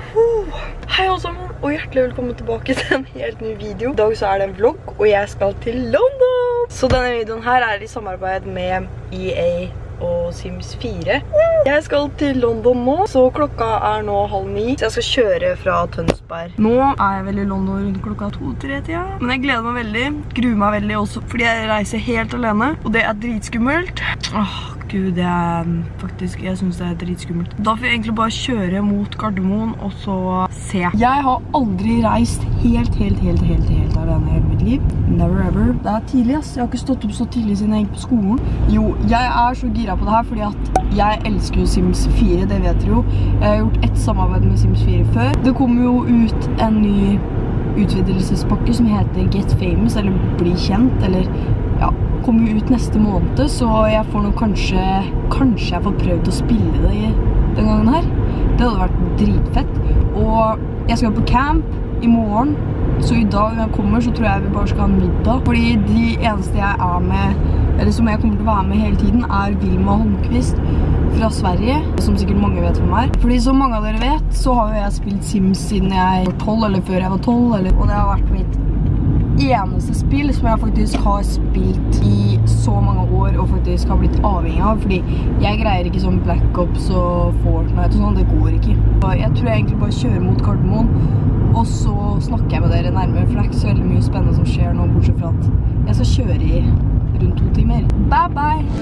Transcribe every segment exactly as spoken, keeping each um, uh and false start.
Hei alle sammen, og hjertelig velkommen tilbake til en helt ny video. I dag så er det en vlogg, og jeg skal til London. Så denne videoen her er i samarbeid med E A og Sims fire. Jeg skal til London nå, så klokka er nå halv ni. Så jeg skal kjøre fra Tønsberg. Nå er jeg vel i London rundt klokka to tre tida. Men jeg gleder meg veldig, gruer meg veldig også, fordi jeg reiser helt alene. Og det er dritskummelt. Åh, Gud, det er faktisk, jeg synes det er dritskummelt. Da får jeg egentlig bare kjøre mot Gardermoen, og så se. Jeg har aldri reist helt, helt, helt, helt, helt alene i hele mitt liv. Never ever. Det er tidlig, ass. Jeg har ikke stått opp så tidlig siden jeg gikk på skolen. Jo, jeg er så gira på det her, fordi at jeg elsker jo Sims fire, det vet dere jo. Jeg har gjort ett samarbeid med Sims fire før. Det kommer jo ut en ny utvidelsespakke som heter Get Famous, eller Bli kjent, eller ja, kommer ut neste måned, så jeg får nå kanskje, kanskje jeg får prøvd å spille det den gangen her. Det hadde vært dritfett. Og jeg skal på camp i morgen, så i dag når jeg kommer så tror jeg vi bare skal ha middag. Fordi de eneste jeg er med, eller som jeg kommer til å være med hele tiden, er Vilma Holmqvist fra Sverige, som sikkert mange vet hvem er. Fordi som mange av dere vet, så har jo jeg spilt Sims siden jeg var tolv, eller før jeg var tolv, eller, og det har vært mitt eneste spill som jeg faktisk har spilt i så mange år og faktisk har blitt avhengig av, fordi jeg greier ikke sånn Black Ops og Fortnite og sånn, det går ikke. Og jeg tror jeg egentlig bare kjører mot Gardermoen, og så snakker jeg med dere nærmere, for det er ikke så veldig mye spennende som skjer nå, bortsett fra at jeg skal kjøre i rundt to timer. Bye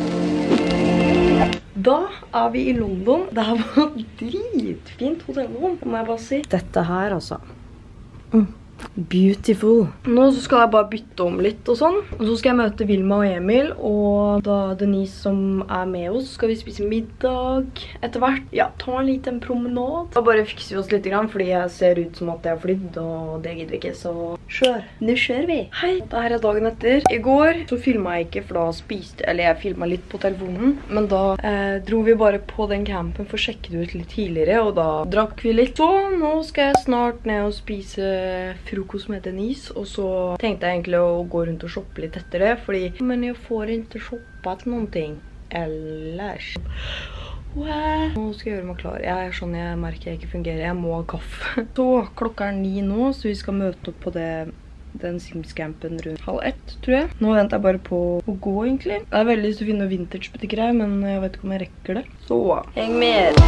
bye! Da er vi i London. Det her var dritfint hotellrom, må jeg bare si. Dette her altså. Mm. Beautiful. Nå så skal jeg bare bytte om litt og sånn. Og så skal jeg møte Vilma og Emil, og da Denise som er med oss, skal vi spise middag etter hvert. Ja, ta en liten promenad. Da bare fikser vi oss litt grann, fordi jeg ser ut som at jeg har flydd, og det gidder vi ikke, så kjør. Nå kjør vi. Hei, det her er dagen etter. I går så filmet jeg ikke, for da spiste, eller jeg filmet litt på telefonen, men da eh, dro vi bare på den campen for å sjekke det ut litt tidligere, og da drakk vi litt. Så nå skal jeg snart ned og spise frokost med Denise, og så tenkte jeg egentlig å gå rundt og shoppe litt etter det, fordi men jeg får ikke shoppet noen ting ellers. Wow. Nå skal jeg gjøre meg klar. Jeg er sånn jeg merker jeg ikke fungerer. Jeg må ha kaffe. Så klokka er ni nå, så vi skal møte opp på det, den Sims-campen rundt halv ett, tror jeg. Nå venter jeg bare på å gå, egentlig. Jeg har veldig lyst til å finne vintage-butikker her, men jeg vet ikke om jeg rekker det. Så, heng med!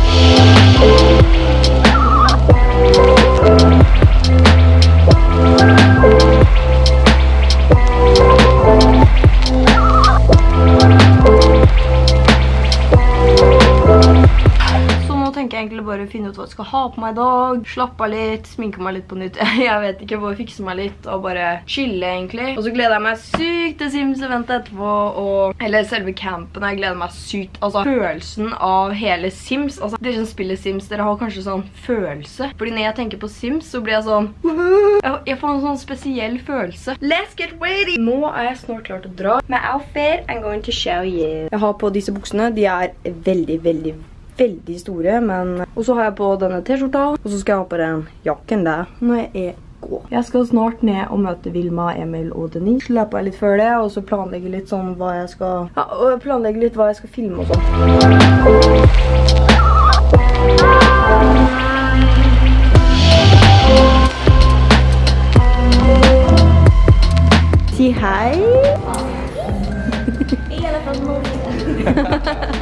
Egentlig bare finne ut hva jeg skal ha på meg i dag, slappe av litt, sminke meg litt på nytt, jeg vet ikke, bare fikse meg litt og bare chille egentlig. Og så gleder jeg meg sykt til Sims-eventet etterpå, og eller selve campen, jeg gleder meg sykt, altså følelsen av hele Sims, altså dere som spiller Sims, dere har kanskje sånn følelse, fordi når jeg tenker på Sims så blir jeg sånn, jeg får en sånn spesiell følelse. Let's get ready! Nå er jeg snart klar til å dra. My outfit, I'm going to show you. Jeg har på disse buksene, de er veldig, veldig veldig store, men og så har jeg på denne t-skjorta, og så skal jeg ha på den jakken der når jeg er gå. Jeg skal snart ned og møte Vilma, Emil og Denise. Slapper jeg litt før det, og så planlegger litt sånn hva jeg skal ja, og planlegger litt hva jeg skal filme og sånn. Si hei. I alle fall nå.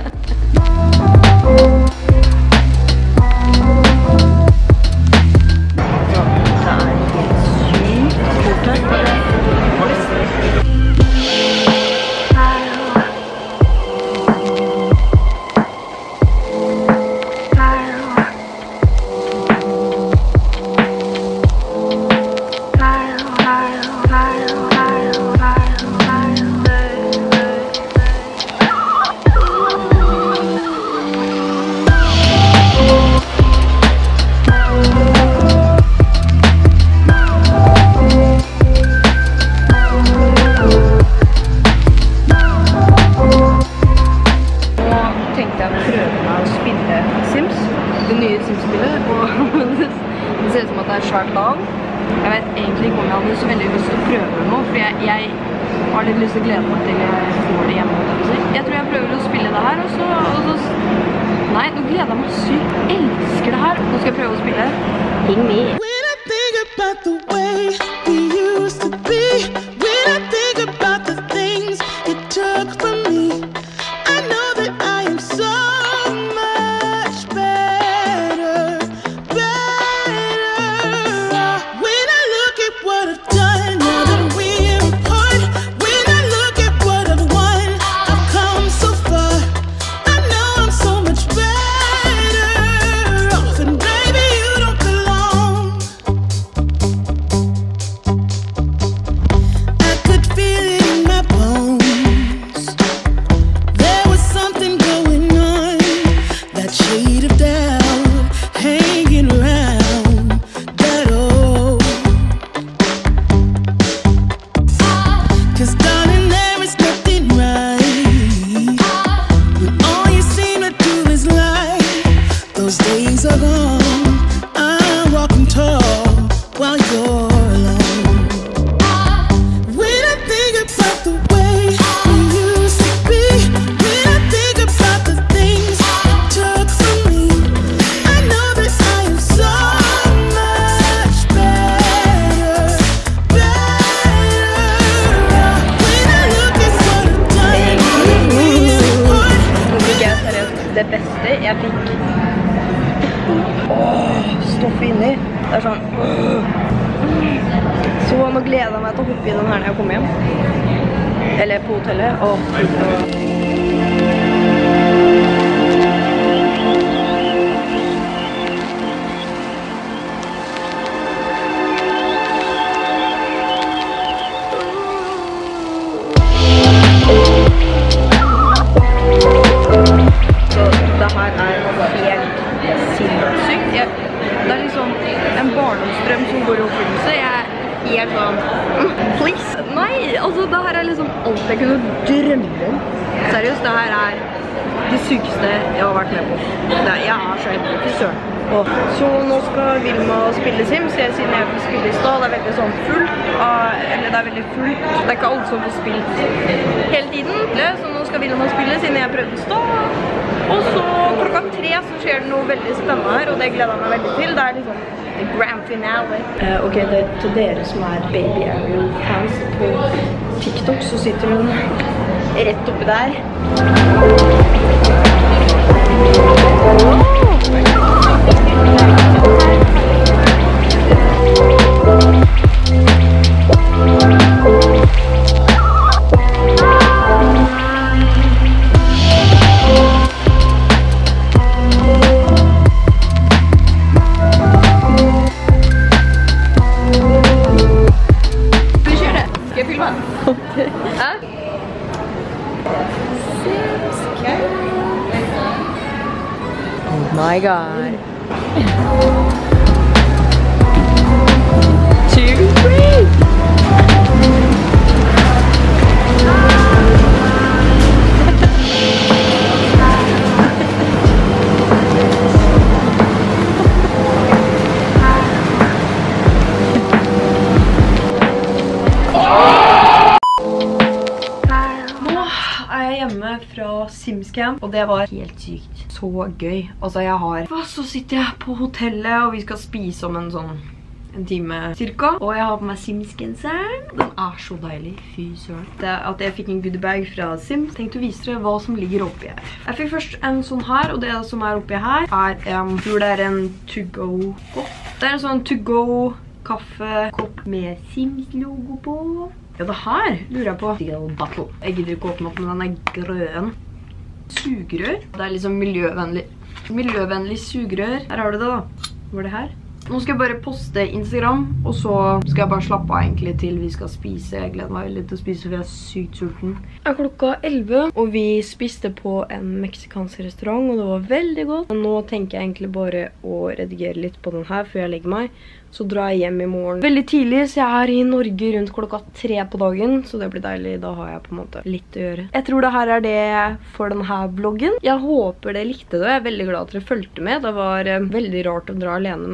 Jeg vet egentlig ikke om jeg hadde så veldig lyst til å prøve det nå, fordi jeg, jeg har litt lyst til å glede meg til jeg får det hjemme. Jeg tror jeg prøver å spille det her, og så... Og så nei, nå gleder jeg meg sykt. Jeg elsker det her. Nå skal jeg prøve å spille. Ping me. When I think about the way we used to be, when I think about the things it took from me, I know that I am so much better, better. When I look at what I've done, now that we're apart, when I look at what I've won, I've come so far. I know I'm so much better off, and baby, you don't belong. I could feel it in my bones. There was something going on, that shade of doubt hanging around that old. 'Cause darling, there is nothing right when all you seem to do is lie. Those days are gone. I'm walking tall while you're alone. When I think about the way we used to be, when I think about the things it took from me, I know that I am so much better, better. When I look at what I've done, we're apart. Nå fikk jeg seriøst det beste jeg fikk. Åh, stoff inni. Det er sånn. Så nå gleder jeg meg til å hoppe i den her når jeg kommer hjem. Eller på hotellet. Åh. Så det her er helt sinnssykt. Jeg, det er liksom en barndomsdrøm som går i oppfyllelse. Jeg er helt sånn, please. Nei, altså det her er liksom alt jeg kunne drømme om. Seriøst, det her er det sykeste jeg har vært med på. Det er, jeg er så heldig, fy søren. Så nå skal Vilma spille Sims, jeg siden jeg får spille i stad. Det er veldig sånn fullt, eller det er veldig fullt. Det er ikke alle som får spilt hele tiden. Så nå skal Vilma spille siden jeg prøvde i stad. Og så klokka tre så skjer det noe veldig spennende her, og det gleder jeg meg veldig til. Det er liksom the grand finale. Uh, ok, det er til dere som er Baby Ariel-fans på TikTok, så sitter hun rett oppi der. My God. Two, three. Hjemme fra Simscamp, og det var helt sykt. Så gøy. Altså jeg har... Så sitter jeg på hotellet, og vi skal spise om en sånn en time cirka. Og jeg har på meg Sims-genseren. Den er så deilig, fy søren. Det er at jeg fikk en goodiebag fra Sims. Jeg tenkte å vise dere hva som ligger oppi her. Jeg fikk først en sånn her, og det som er oppi her er, um, jeg tror det er en to-go-kopp. Det er en sånn to-go-kaffekopp med Sims-logo på. Ja, det her lurer jeg på. Steel Battle. Jeg gidder ikke åpne opp, men den er grønn. Sugerør. Det er liksom miljøvennlig. Miljøvennlig sugerør. Her har du det da. Hva er det her? Nå skal jeg bare poste Instagram, og så skal jeg bare slappe av egentlig til vi skal spise. Jeg gleder meg litt til å spise, for jeg er sykt sulten. Det er klokka elleve, og vi spiste på en meksikansk restaurant, og det var veldig godt. Og nå tenker jeg egentlig bare å redigere litt på den her før jeg legger meg. Så drar jeg hjem i morgen veldig tidlig, så jeg er i Norge rundt klokka tre på dagen, så det blir deilig. Da har jeg på en måte litt å gjøre. Jeg tror det her er det for denne vloggen. Jeg håper dere likte det, og jeg er veldig glad at dere følte med. Det var veldig rart å dra alene, men veldig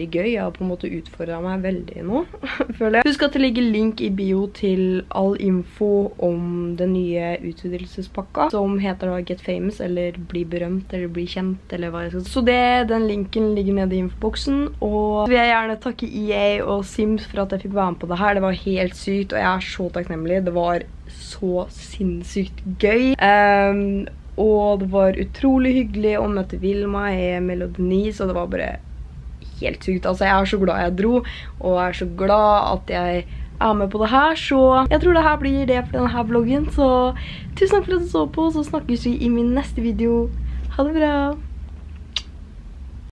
veldig gøy. Jeg har på en måte utfordret meg veldig nå, føler jeg. Husk at det ligger link i bio til all info om den nye utvidelsespakka, som heter da Get Famous, eller Bli berømt, eller Bli kjent, eller hva jeg skal si. Så det, den linken ligger nede i infoboksen, og så vil jeg gjerne takke E A og Sims for at jeg fikk være med på det her. Det var helt sykt, og jeg er så takknemlig. Det var så sinnssykt gøy. Um, Og det var utrolig hyggelig å møte Vilma, Emil og Denise, og det var bare helt sykt. Altså, jeg er så glad jeg dro, og jeg er så glad at jeg er med på det her, så jeg tror det her blir det for denne vloggen. Så tusen takk for at du så på, så snakkes vi i min neste video. Ha det bra!